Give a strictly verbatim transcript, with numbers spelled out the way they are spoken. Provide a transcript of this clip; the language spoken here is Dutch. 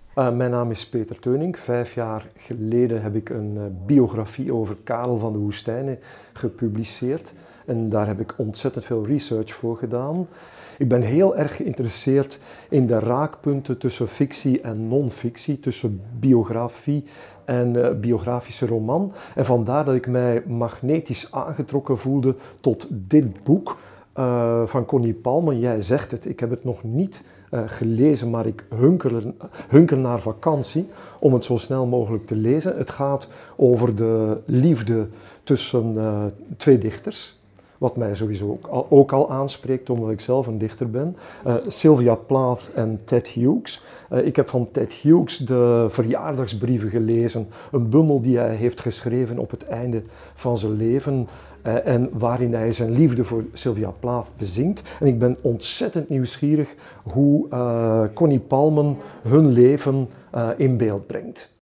Uh, mijn naam is Peter Teunink. Vijf jaar geleden heb ik een uh, biografie over Karel van de Woestijnen gepubliceerd. En daar heb ik ontzettend veel research voor gedaan. Ik ben heel erg geïnteresseerd in de raakpunten tussen fictie en non-fictie, tussen biografie en uh, biografische roman. En vandaar dat ik mij magnetisch aangetrokken voelde tot dit boek uh, van Connie Palmen. Jij zegt het, ik heb het nog niet uh, gelezen, maar ik hunker, hunker naar vakantie om het zo snel mogelijk te lezen. Het gaat over de liefde tussen uh, twee dichters. Wat mij sowieso ook al, ook al aanspreekt, omdat ik zelf een dichter ben. Uh, Sylvia Plath en Ted Hughes. Uh, ik heb van Ted Hughes de verjaardagsbrieven gelezen. Een bundel die hij heeft geschreven op het einde van zijn leven. Uh, en waarin hij zijn liefde voor Sylvia Plath bezingt. En ik ben ontzettend nieuwsgierig hoe uh, Connie Palmen hun leven uh, in beeld brengt.